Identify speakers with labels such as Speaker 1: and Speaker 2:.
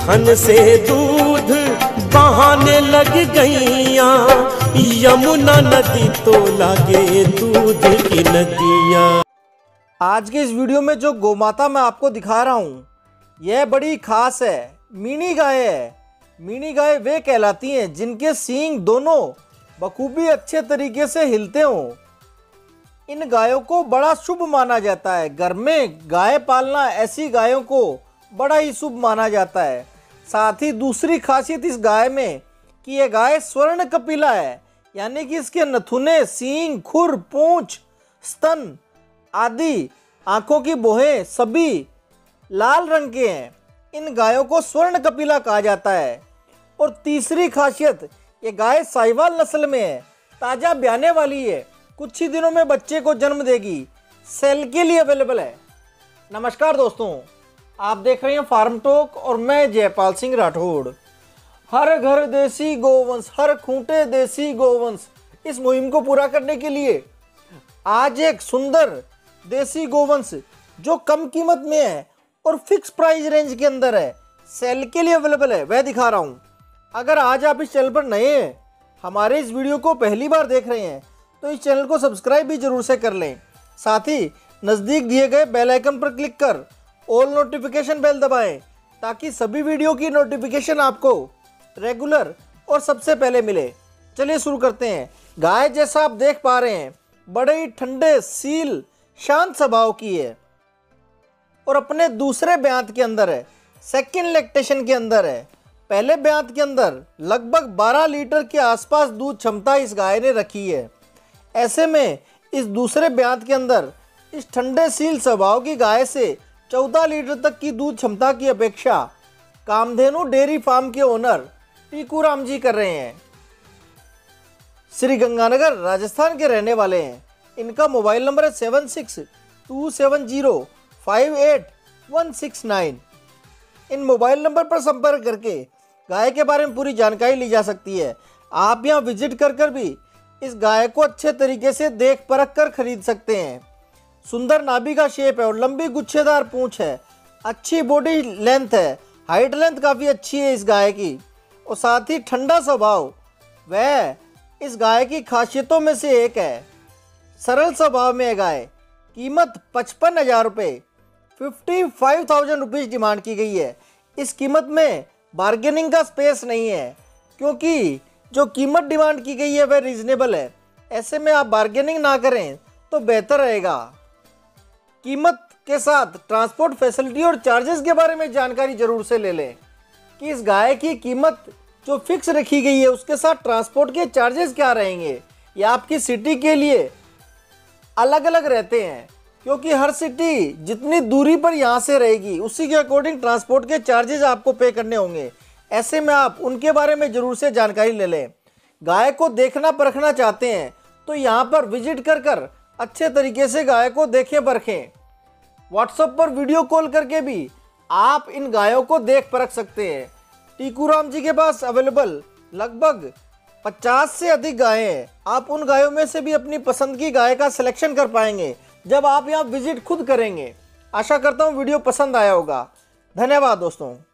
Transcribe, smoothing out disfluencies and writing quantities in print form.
Speaker 1: खन से दूध बहाने लग गईया, यमुना नदी तो लागे दूध की नदिया।
Speaker 2: आज के इस वीडियो में जो गौमाता मैं आपको दिखा रहा हूँ यह बड़ी खास है, मीणी गाय है। मीणी गाय वे कहलाती हैं जिनके सींग दोनों बखूबी अच्छे तरीके से हिलते हों। इन गायों को बड़ा शुभ माना जाता है। घर में गाय पालना ऐसी गायों को बड़ा ही शुभ माना जाता है। साथ ही दूसरी खासियत इस गाय में कि यह गाय स्वर्ण कपिला है, यानी कि इसके नथुने, सींग, खुर, पूंछ, स्तन आदि, आंखों की बोहें सभी लाल रंग के हैं। इन गायों को स्वर्ण कपिला कहा जाता है। और तीसरी खासियत, ये गाय साहिवाल नस्ल में है, ताज़ा ब्याने वाली है, कुछ ही दिनों में बच्चे को जन्म देगी। सेल के लिए अवेलेबल है। नमस्कार दोस्तों, आप देख रहे हैं फार्म टॉक और मैं जयपाल सिंह राठौड़। हर घर देसी गोवंश, हर खूंटे देसी गोवंश, इस मुहिम को पूरा करने के लिए आज एक सुंदर देसी गोवंश जो कम कीमत में है और फिक्स प्राइस रेंज के अंदर है, सेल के लिए अवेलेबल है, वह दिखा रहा हूँ। अगर आज आप इस चैनल पर नए हैं, हमारे इस वीडियो को पहली बार देख रहे हैं, तो इस चैनल को सब्सक्राइब भी जरूर से कर लें। साथ ही नज़दीक दिए गए बेल आइकन पर क्लिक कर ऑल नोटिफिकेशन बेल दबाएं, ताकि सभी वीडियो की नोटिफिकेशन आपको रेगुलर और सबसे पहले मिले। चलिए शुरू करते हैं। गाय जैसा आप देख पा रहे हैं बड़े ही ठंडे, सील, शांत स्वभाव की है और अपने दूसरे ब्यांत के अंदर है, सेकंड लैक्टेशन के अंदर है। पहले ब्यांत के अंदर लगभग 12 लीटर के आसपास दूध क्षमता इस गाय ने रखी है। ऐसे में इस दूसरे ब्यांत के अंदर इस ठंडे सील स्वभाव की गाय से 14 लीटर तक की दूध क्षमता की अपेक्षा कामधेनु डेयरी फार्म के ओनर टीकू राम जी कर रहे हैं। श्री गंगानगर राजस्थान के रहने वाले हैं। इनका मोबाइल नंबर है 7627058169। इन मोबाइल नंबर पर संपर्क करके गाय के बारे में पूरी जानकारी ली जा सकती है। आप यहां विजिट कर भी इस गाय को अच्छे तरीके से देख परख कर खरीद सकते हैं। सुंदर नाभि का शेप है और लंबी गुच्छेदार पूंछ है। अच्छी बॉडी लेंथ है, हाइट लेंथ काफ़ी अच्छी है इस गाय की। और साथ ही ठंडा स्वभाव वह इस गाय की खासियतों में से एक है। सरल स्वभाव में है गाय। कीमत 55,000 रुपये, 55,000 रुपीज़ डिमांड की गई है। इस कीमत में बार्गेनिंग का स्पेस नहीं है, क्योंकि जो कीमत डिमांड की गई है वह रीजनेबल है। ऐसे में आप बार्गेनिंग ना करें तो बेहतर रहेगा। कीमत के साथ ट्रांसपोर्ट फैसिलिटी और चार्जेस के बारे में जानकारी जरूर से ले लें कि इस गाय की कीमत जो फिक्स रखी गई है उसके साथ ट्रांसपोर्ट के चार्जेस क्या रहेंगे। या आपकी सिटी के लिए अलग अलग रहते हैं, क्योंकि हर सिटी जितनी दूरी पर यहाँ से रहेगी उसी के अकॉर्डिंग ट्रांसपोर्ट के चार्जेस आपको पे करने होंगे। ऐसे में आप उनके बारे में ज़रूर से जानकारी ले लें। गाय को देखना परखना चाहते हैं तो यहाँ पर विजिट कर अच्छे तरीके से गाय को देखें परखें। व्हाट्सएप पर वीडियो कॉल करके भी आप इन गायों को देख परख सकते हैं। टीकू राम जी के पास अवेलेबल लगभग 50 से अधिक गायें हैं। आप उन गायों में से भी अपनी पसंद की गाय का सिलेक्शन कर पाएंगे जब आप यहाँ विजिट खुद करेंगे। आशा करता हूँ वीडियो पसंद आया होगा। धन्यवाद दोस्तों।